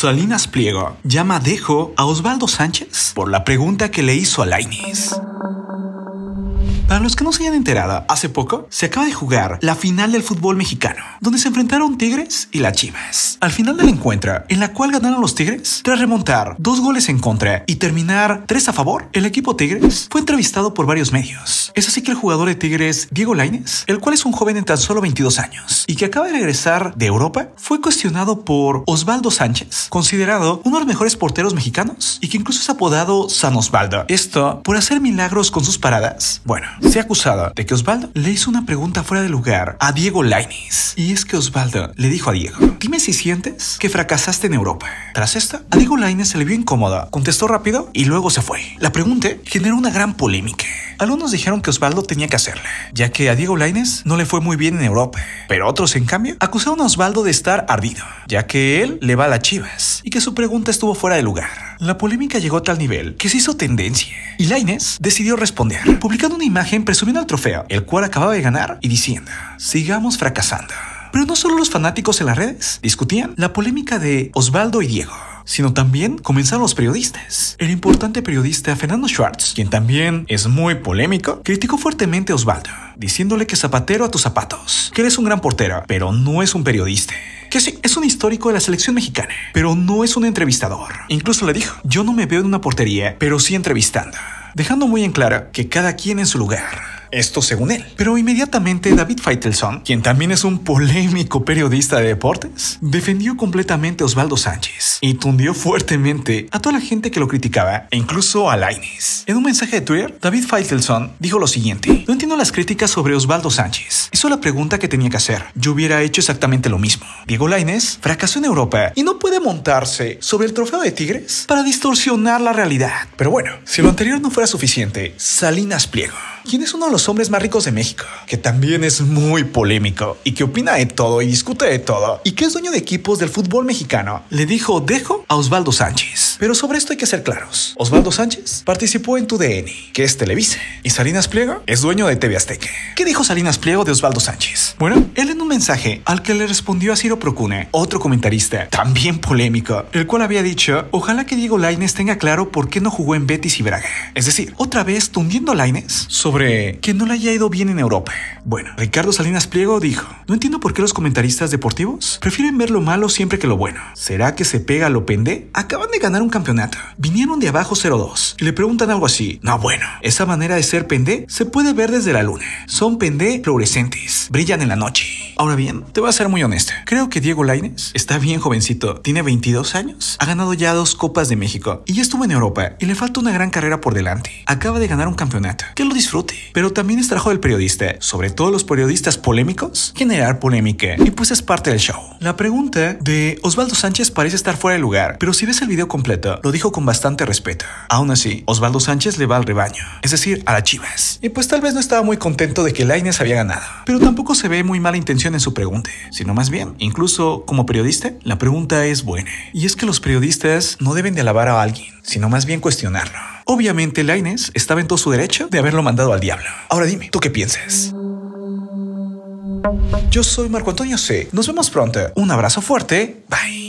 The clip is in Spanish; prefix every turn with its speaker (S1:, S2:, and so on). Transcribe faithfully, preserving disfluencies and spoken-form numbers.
S1: Salinas Pliego llama Dejo a Osvaldo Sánchez por la pregunta que le hizo a Lainez. Para los que no se hayan enterado, hace poco se acaba de jugar la final del fútbol mexicano, donde se enfrentaron Tigres y las Chivas. Al final del encuentro, en la cual ganaron los Tigres, tras remontar dos goles en contra y terminar tres a favor, el equipo Tigres fue entrevistado por varios medios. Es así que el jugador de Tigres, Diego Lainez, el cual es un joven de tan solo veintidós años y que acaba de regresar de Europa, fue cuestionado por Osvaldo Sánchez, considerado uno de los mejores porteros mexicanos y que incluso es apodado San Osvaldo. Esto por hacer milagros con sus paradas. Bueno, se ha acusado de que Osvaldo le hizo una pregunta fuera de lugar a Diego Lainez. Y es que Osvaldo le dijo a Diego: dime si sientes que fracasaste en Europa. Tras esto, a Diego Lainez se le vio incómodo, contestó rápido y luego se fue. La pregunta generó una gran polémica. Algunos dijeron que Osvaldo tenía que hacerla, ya que a Diego Lainez no le fue muy bien en Europa. Pero otros, en cambio, acusaron a Osvaldo de estar ardido, ya que él le va a las Chivas y que su pregunta estuvo fuera de lugar. La polémica llegó a tal nivel que se hizo tendencia y Lainez decidió responder, publicando una imagen presumiendo el trofeo, el cual acababa de ganar, y diciendo: sigamos fracasando. Pero no solo los fanáticos en las redes discutían la polémica de Osvaldo y Diego, sino también comenzaron los periodistas. El importante periodista Fernando Schwartz, quien también es muy polémico, criticó fuertemente a Osvaldo, diciéndole que zapatero a tus zapatos, que eres un gran portero, pero no es un periodista. Que sí, es un histórico de la selección mexicana, pero no es un entrevistador. Incluso le dijo: yo no me veo en una portería, pero sí entrevistando, dejando muy en claro que cada quien en su lugar. Esto según él. Pero inmediatamente David Faitelson, quien también es un polémico periodista de deportes, defendió completamente a Osvaldo Sánchez y tundió fuertemente a toda la gente que lo criticaba e incluso a Lainez. En un mensaje de Twitter, David Faitelson dijo lo siguiente: no entiendo las críticas sobre Osvaldo Sánchez. Hizo la pregunta que tenía que hacer. Yo hubiera hecho exactamente lo mismo. Diego Lainez fracasó en Europa y no puede montarse sobre el trofeo de Tigres para distorsionar la realidad. Pero bueno, si lo anterior no fuera suficiente, Salinas Pliego, quien es uno de los hombres más ricos de México, que también es muy polémico y que opina de todo y discute de todo y que es dueño de equipos del fútbol mexicano, le dijo Dejo a Osvaldo Sánchez. Pero sobre esto hay que ser claros. Osvaldo Sánchez participó en Tu D N, que es Televisa, y Salinas Pliego es dueño de T V Azteca. ¿Qué dijo Salinas Pliego de Osvaldo Sánchez? Bueno, él en un mensaje al que le respondió a Ciro Procuna, otro comentarista también polémico, el cual había dicho: ojalá que Diego Lainez tenga claro por qué no jugó en Betis y Braga. Es decir, otra vez tundiendo a Lainez sobre que no le haya ido bien en Europa. Bueno, Ricardo Salinas Pliego dijo: no entiendo por qué los comentaristas deportivos prefieren ver lo malo siempre que lo bueno. ¿Será que se pega a lo pende? Acaban de ganar un campeonato, vinieron de abajo cero dos y le preguntan algo así. No, bueno, esa manera de ser pendé se puede ver desde la luna. Son pendé fluorescentes, brillan en la noche. Ahora bien, te voy a ser muy honesto. Creo que Diego Lainez está bien jovencito, tiene veintidós años, ha ganado ya dos Copas de México y ya estuvo en Europa y le falta una gran carrera por delante. Acaba de ganar un campeonato, que lo disfrute. Pero también es trabajo del periodista, sobre todo los periodistas polémicos, generar polémica, y pues es parte del show. La pregunta de Osvaldo Sánchez parece estar fuera de lugar, pero si ves el video completo, lo dijo con bastante respeto. Aún así, Osvaldo Sánchez le va al rebaño, es decir, a las Chivas. Y pues tal vez no estaba muy contento de que Lainez había ganado, pero tampoco se ve muy mala intención en su pregunta, sino más bien, incluso como periodista, la pregunta es buena. Y es que los periodistas no deben de alabar a alguien, sino más bien cuestionarlo. Obviamente Lainez estaba en todo su derecho de haberlo mandado al diablo. Ahora dime, ¿tú qué piensas? Yo soy Marco Antonio C. Nos vemos pronto. Un abrazo fuerte. Bye.